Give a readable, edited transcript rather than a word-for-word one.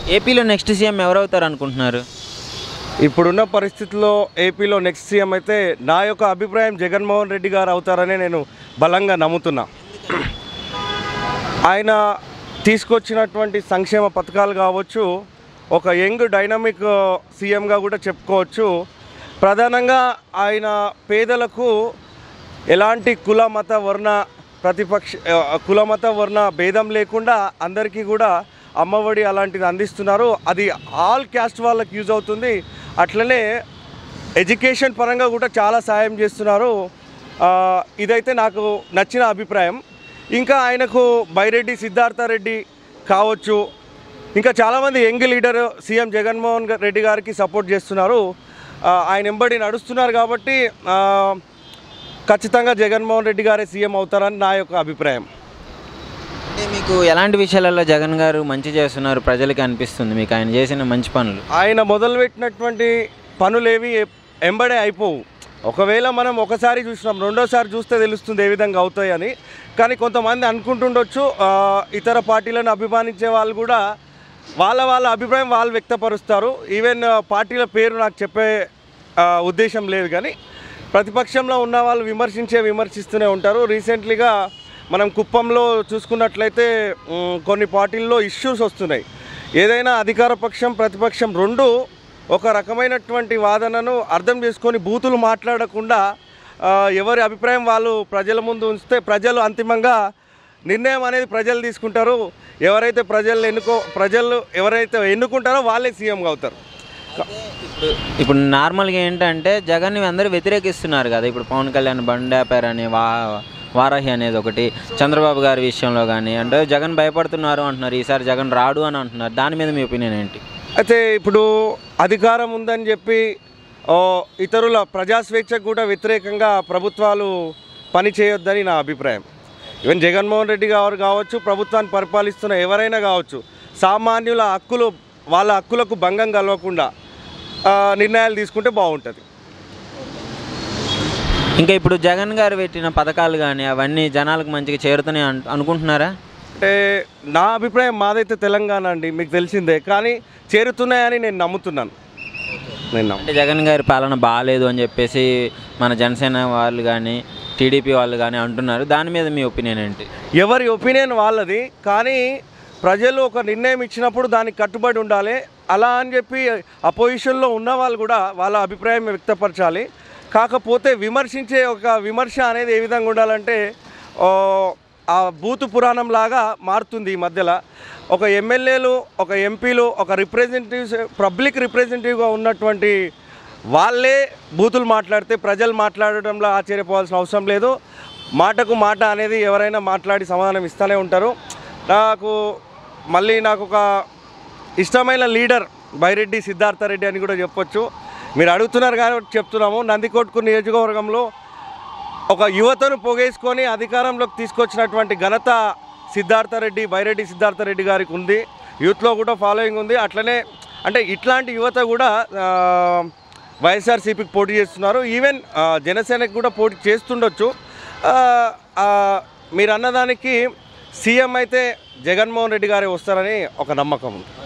ఏపీలో next CM ఎవరవుతారు అనుకుంటున్నారు? ఇప్పుడున్న పరిస్థితుల్లో ఏపీలో నెక్స్ట్ సీఎం అయితే నా యొక్క అభిప్రాయం జగన్మోహన్ రెడ్డి గారు అవుతారని నేను బలంగా నమ్ముతున్నా. ఆయన తీసుకొచ్చినటువంటి సంక్షేమ పథకాలు కావచ్చు, ఒక యంగ్ డైనమిక్ సీఎంగా కూడా చెప్పుకోవచ్చు. ప్రధానంగా ఆయన పేదలకు ఎలాంటి కుల మత వర్ణ భేదం లేకుండా అందరికీ కూడా అమ్మఒడి అలాంటిది అందిస్తున్నారు. అది ఆల్ క్యాస్ట్ వాళ్ళకి యూజ్ అవుతుంది. అట్లనే ఎడ్యుకేషన్ పరంగా కూడా చాలా సాయం చేస్తున్నారు. ఇదైతే నాకు నచ్చిన అభిప్రాయం. ఇంకా ఆయనకు బైరెడ్డి సిద్ధార్థరెడ్డి కావచ్చు, ఇంకా చాలామంది young leader CM Jaganmohan Reddy గారికి సపోర్ట్ చేస్తున్నారు. ఆయన వెంబడి నడుస్తున్నారు కాబట్టి ఖచ్చితంగా జగన్మోహన్ రెడ్డి గారే సీఎం అవుతారని నా యొక్క అభిప్రాయం. అంటే మీకు ఎలాంటి విషయాలలో జగన్ గారు మంచి చేస్తున్నారు ప్రజలకి అనిపిస్తుంది మీకు ఆయన చేసిన మంచి పనులు? ఆయన మొదలుపెట్టినటువంటి పనులేవి వెంబడే అయిపోవు. ఒకవేళ మనం ఒకసారి చూసినాం, రెండోసారి చూస్తే తెలుస్తుంది ఏ విధంగా అవుతాయని. కానీ కొంతమంది అనుకుంటుండొచ్చు, ఇతర పార్టీలను అభిమానించే వాళ్ళు కూడా వాళ్ళ అభిప్రాయం వాళ్ళు వ్యక్తపరుస్తారు. ఈవెన్ పార్టీల పేరు నాకు చెప్పే ఉద్దేశం లేదు. కానీ ప్రతిపక్షంలో ఉన్న వాళ్ళు విమర్శిస్తూనే ఉంటారు. రీసెంట్లీగా మనం కుప్పంలో చూసుకున్నట్లయితే కొన్ని పార్టీల్లో ఇష్యూస్ వస్తున్నాయి. ఏదైనా అధికార పక్షం ప్రతిపక్షం రెండు ఒక రకమైనటువంటి వాదనను అర్థం చేసుకొని బూతులు మాట్లాడకుండా ఎవరి అభిప్రాయం వాళ్ళు ప్రజల ముందు ఉంచితే ప్రజలు అంతిమంగా నిర్ణయం అనేది ప్రజలు తీసుకుంటారు. ప్రజలు ఎవరైతే ఎన్నుకుంటారో వాళ్ళే సీఎంగా అవుతారు. ఇప్పుడు నార్మల్గా ఏంటంటే జగన్ని అందరూ వ్యతిరేకిస్తున్నారు కదా. ఇప్పుడు పవన్ కళ్యాణ్ బండాపారని వారాహి అనేది ఒకటి, చంద్రబాబు గారి విషయంలో కానీ అంటే జగన్ భయపడుతున్నారు అంటున్నారు, ఈసారి జగన్ రాడు అని అంటున్నారు. దాని మీద మీ ఒపీనియన్ ఏంటి? అయితే ఇప్పుడు అధికారం ఉందని చెప్పి ఇతరుల ప్రజాస్వేచ్ఛకు కూడా వ్యతిరేకంగా ప్రభుత్వాలు పని చేయొద్దని నా అభిప్రాయం. ఈవెన్ జగన్మోహన్ రెడ్డి గారు కావచ్చు, ప్రభుత్వాన్ని పరిపాలిస్తున్న ఎవరైనా కావచ్చు, సామాన్యుల వాళ్ళ హక్కులకు భంగం కలగకుండా నిర్ణయాలు తీసుకుంటే బాగుంటుంది. ఇంకా ఇప్పుడు జగన్ గారు పెట్టిన పథకాలు కానీ అవన్నీ జనాలకు మంచిగా చేరుతున్నాయి అనుకుంటున్నారా? అంటే నా అభిప్రాయం, మాదైతే తెలంగాణ అండి, మీకు తెలిసిందే, కానీ చేరుతున్నాయని నేను నమ్ముతున్నాను. అంటే జగన్ గారి పాలన బాగాలేదు అని చెప్పేసి మన జనసేన వాళ్ళు కానీ టీడీపీ వాళ్ళు కానీ అంటున్నారు. దాని మీద మీ ఒపీనియన్ ఏంటి? ఎవరి ఒపీనియన్ వాళ్ళది. కానీ ప్రజలు ఒక నిర్ణయం ఇచ్చినప్పుడు దానికి కట్టుబడి ఉండాలి. అలా అని చెప్పి అపోజిషన్లో ఉన్న వాళ్ళు కూడా వాళ్ళ అభిప్రాయం వ్యక్తపరచాలి. కాకపోతే విమర్శ అనేది ఏ విధంగా ఉండాలంటే ఆ బూతు పురాణం లాగా మారుతుంది ఈ మధ్యలో. ఒక ఎమ్మెల్యేలు, ఒక ఎంపీలు, ఒక పబ్లిక్ రిప్రజెంటేటివ్గా ఉన్నటువంటి వాళ్ళే బూతులు మాట్లాడితే ప్రజలు మాట్లాడడంలో ఆశ్చర్యపోవాల్సిన అవసరం లేదు. మాటకు మాట అనేది ఎవరైనా మాట్లాడి సమాధానం ఇస్తూనే ఉంటారు. నాకు ఒక ఇష్టమైన లీడర్ బైరెడ్డి సిద్ధార్థరెడ్డి అని కూడా చెప్పొచ్చు. మీరు అడుగుతున్నారు కాబట్టి చెప్తున్నాము. నందికొట్కూరు నియోజకవర్గంలో ఒక యువతను పొగేసుకొని అధికారంలోకి తీసుకొచ్చినటువంటి ఘనత బైరెడ్డి సిద్ధార్థరెడ్డి గారికి ఉంది. యూత్లో కూడా ఫాలోయింగ్ ఉంది. అట్లనే అంటే ఇట్లాంటి యువత కూడా వైఎస్ఆర్సీపీకి పోటీ చేస్తున్నారు. ఈవెన్ జనసేనకి కూడా పోటీ చేస్తుండొచ్చు. మీరు అన్నదానికి సీఎం అయితే జగన్మోహన్ రెడ్డి గారే వస్తారని ఒక నమ్మకం ఉంది.